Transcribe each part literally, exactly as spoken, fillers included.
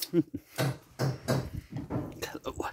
Hello.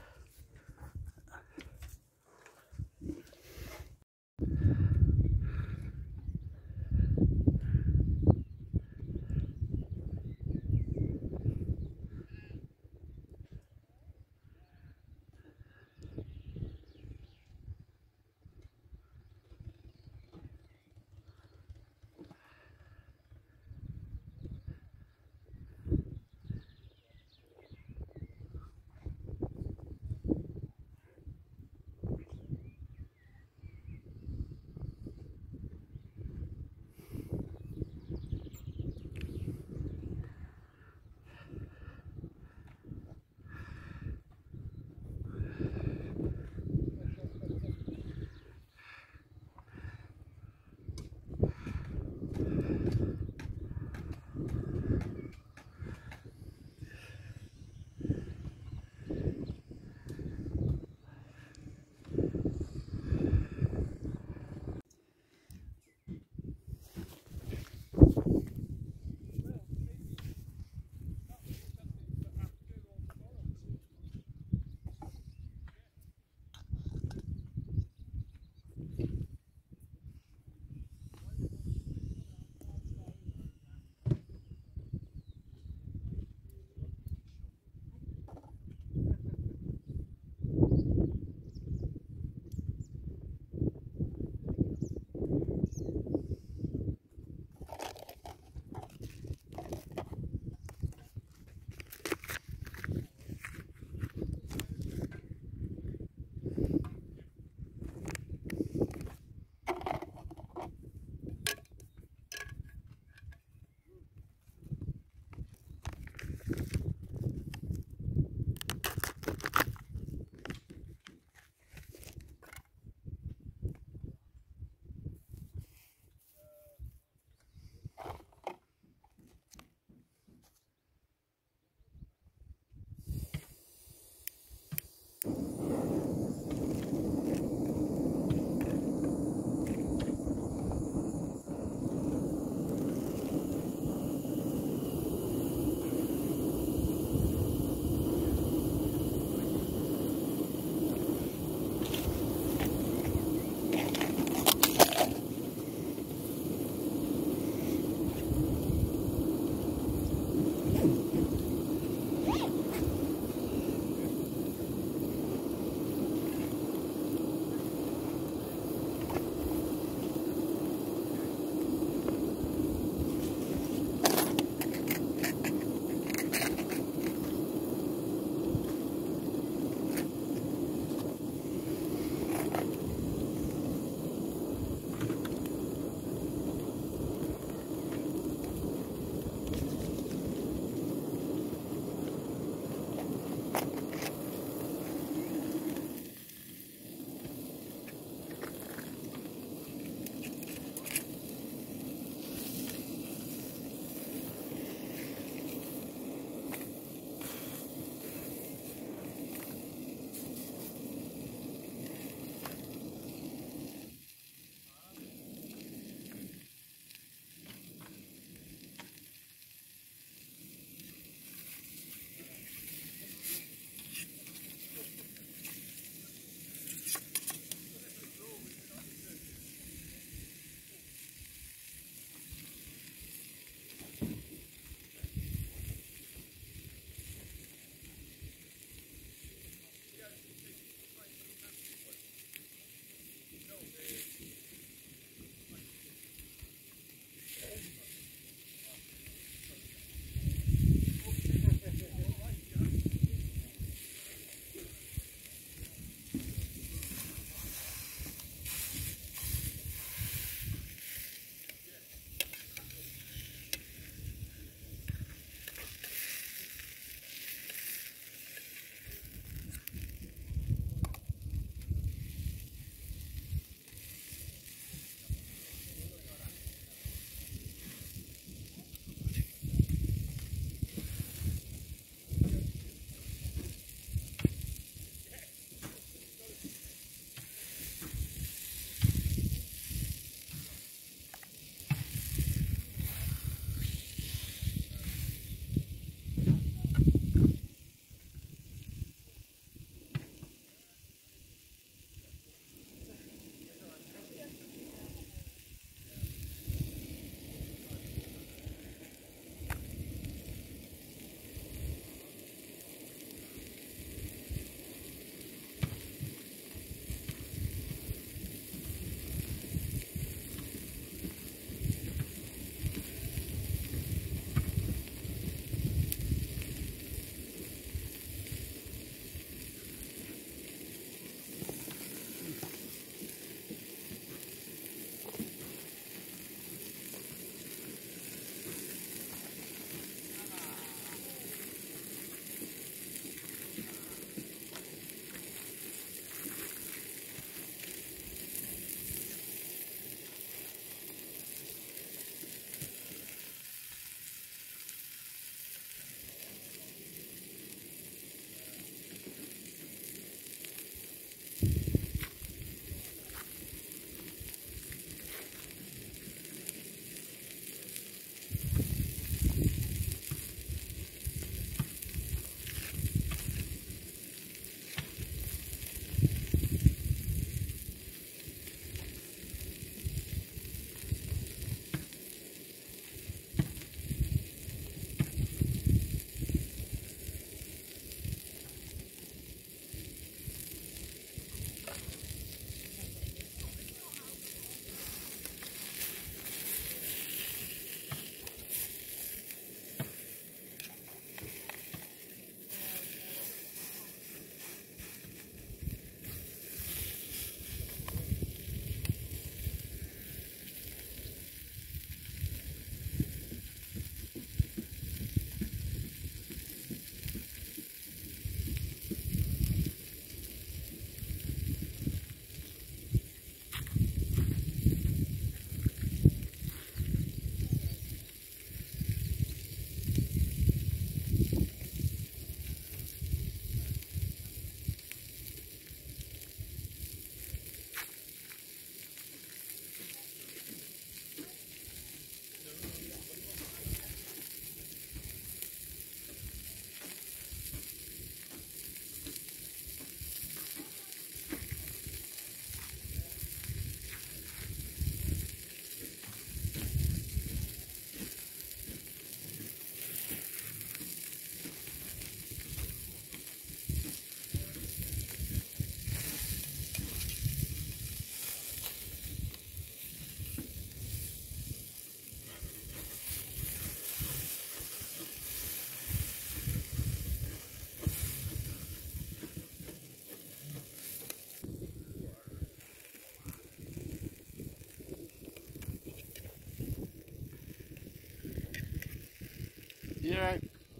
You right?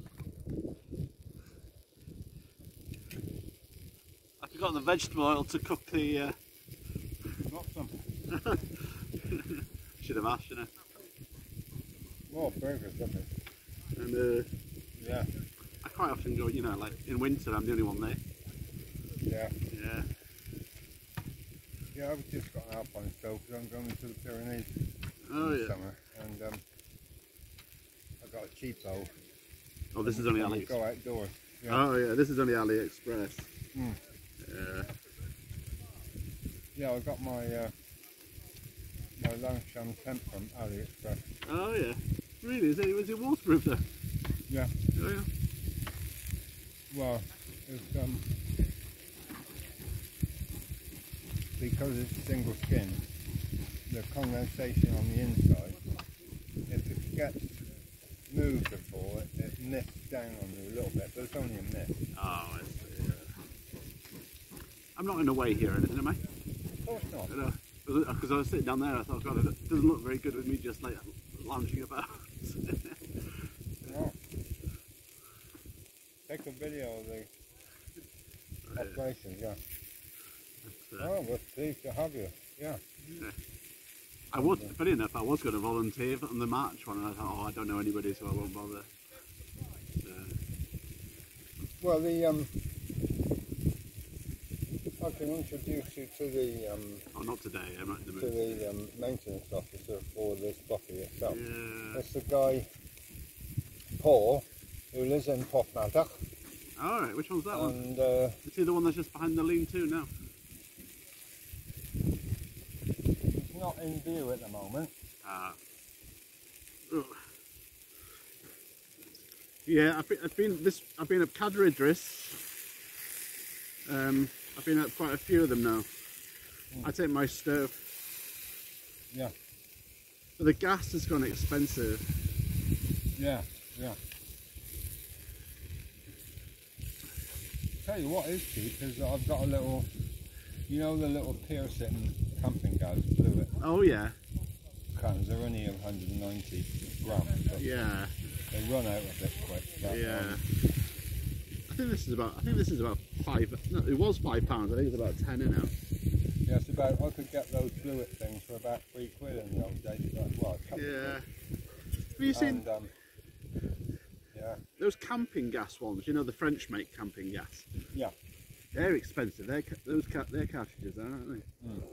I forgot the vegetable oil to cook the. Uh... Got some. Should have asked, you know. More burgers, doesn't it? And uh, Yeah. I quite often go, you know, like in winter, I'm the only one there. Yeah. Yeah. Yeah, I've just got an Alpine stove because I'm going to the Pyrenees Oh in the yeah. summer, and um, I got a cheapo. Oh, this is only and we AliExpress. go outdoors. Yeah. Oh yeah, this is only AliExpress. Mm. Yeah. Yeah, I got my uh, my Langshan tent from AliExpress. Oh yeah. Really? Is it, was it waterproof though? Yeah. Oh yeah. Well, it's um because it's single skin, the condensation on the inside, if it gets moved before it, it nifts down on you a little bit, but it's only a nip. Oh, I see. Yeah. I'm not in the way here or anything, am I? Of course not. I know. Because I was sitting down there, I thought, God, it doesn't look very good with me just like lounging about. No. Take a video of the Oh, operation, yeah. But, uh, Oh, we're pleased to have you. Yeah. yeah. I was, funny enough, I was going to volunteer on the March one, and I thought, oh, I don't know anybody, so I won't bother. Uh, Well, the um, I can introduce you to the um, oh, not today, I'm not in the to mood. the um, maintenance officer for this property itself. Yeah. It's the guy Paul who lives in Portmadach, Alright, which one's that one? and uh, Is he the one that's just behind the lean-to now? it's not in view at the moment. Uh, oh. Yeah, I've been, I've been this. I've been at Cadair Idris. Um, I've been at quite a few of them now. Mm. I take my stove. Yeah, But the gas has gone expensive. yeah, yeah. Tell you what is cheap is that I've got a little, you know, the little Pearson camping gas fluid Oh yeah, cans. They're only one hundred ninety grams, but yeah, they run out a bit quick. But, yeah. um, I think this is about. I think this is about five. No, it was five pounds. I think it's about ten now. yeah, it's about. I could get those fluid things for about three quid in the old days. But, well, a couple of Yeah. quid. Have you seen And, um, yeah, those camping gas ones? You know the French make camping gas. yeah. They're expensive. They're ca- those ca- they're cartridges, aren't they? Mm.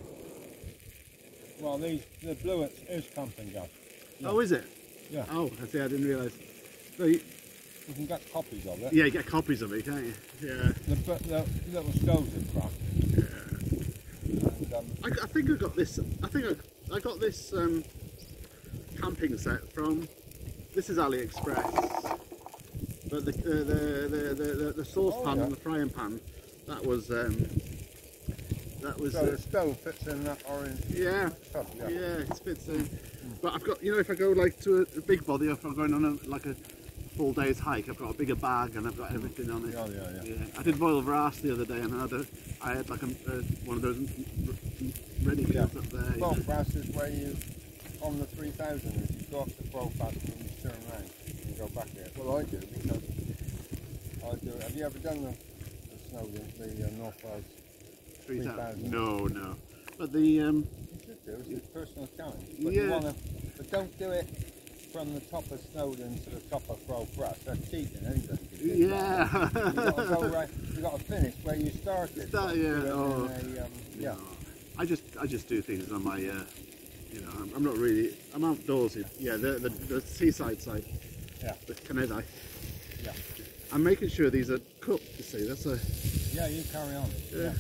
Well, these the Bluets is camping gas. Yeah. Oh, is it? Yeah. Oh, I see. I didn't realise. So you, You can get copies of it. yeah, you get copies of it, can't you? Yeah. The, but the little stoves are crap. And, um, I, I think I got this. I think I, I got this um, camping set from. This is AliExpress. But the the the the, the, the, the saucepan Oh, yeah. and the frying pan, that was um, that was. so Uh, the stove fits in that orange yeah. tub. Yeah. Yeah, it fits in. But I've got, you know, if I go like to a, a big body, if I'm going on a, like a full day's hike, I've got a bigger bag and I've got everything on it. Yeah, yeah, yeah. Yeah. I did Boyle Vras the other day and I had, a, I had like a, a, one of those ready meals Yeah. up there. Well, Yeah. brass is where you, on the three thousand, is you go off the Belfast and you turn around and go back here. Well, I do because I do. Have you ever done the, the Snowdon, the uh, North Wales three three thousand. thousand? No, no. But the, um, You should do. It's a personal challenge. But you Yeah. wanna, but don't do it from the top of Snowdon to the top of Fro Brass. That's cheating. Anybody can do that. yeah. You gotta go right. You gotta finish where you started. Start, yeah, Do it in oh. a, um, yeah. No. I just, I just do things on my, uh, you know, I'm, I'm not really, I'm outdoorsy. Yeah, the, the, the seaside side. Yeah. The Canada. Yeah. I'm making sure these are cooked, you see, that's a... Yeah, you carry on. Yeah.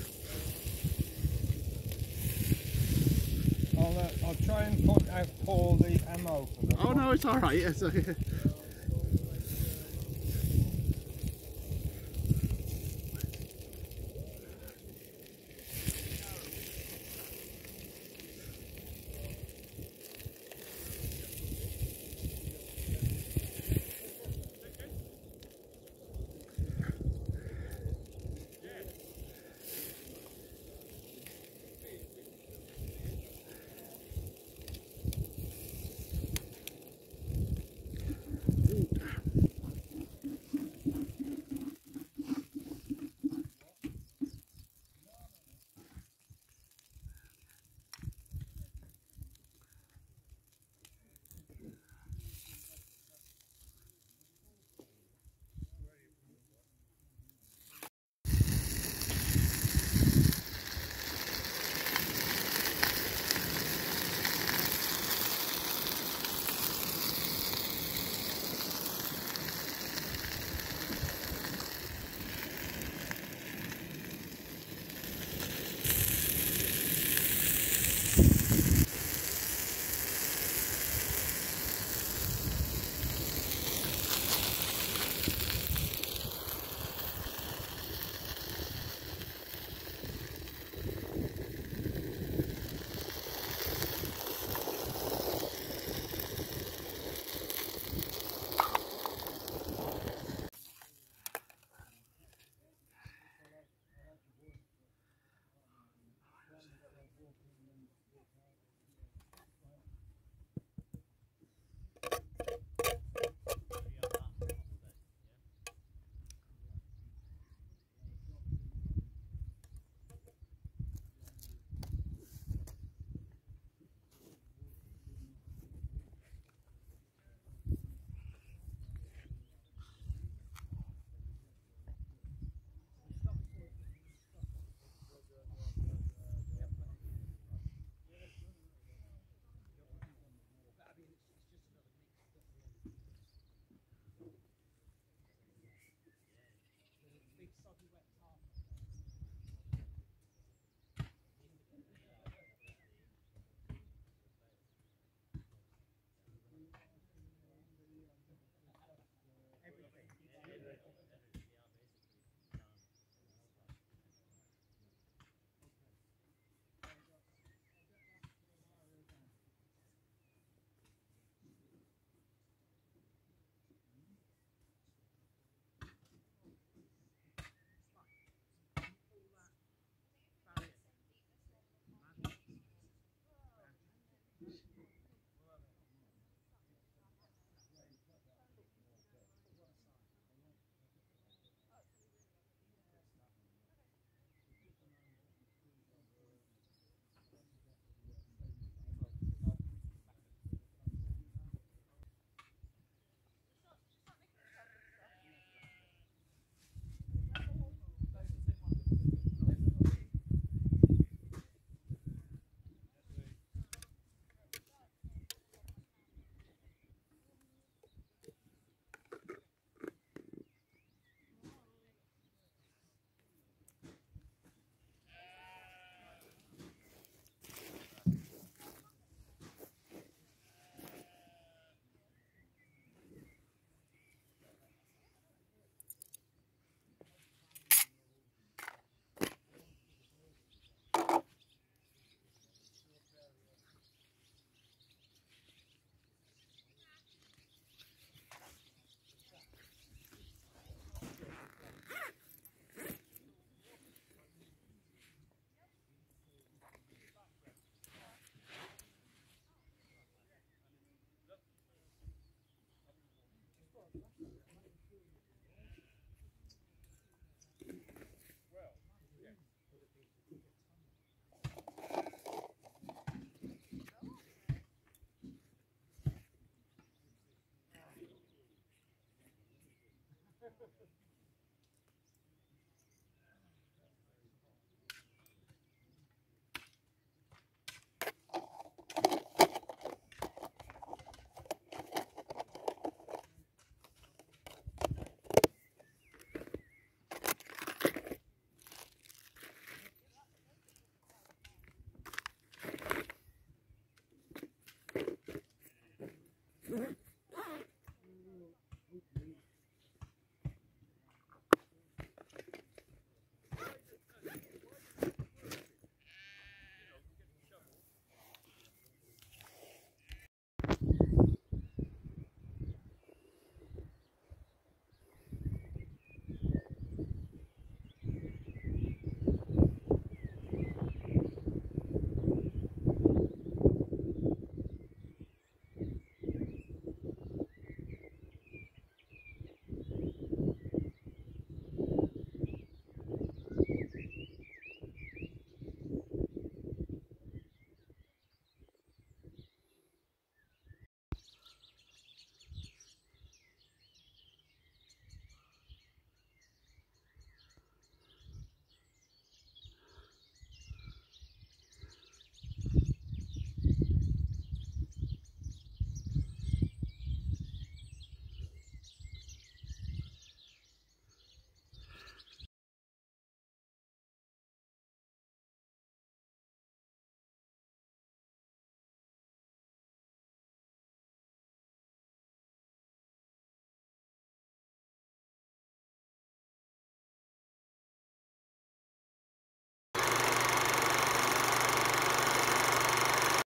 I'll, uh, I'll try and point out Paul the M O for them. Oh no, it's alright, yes.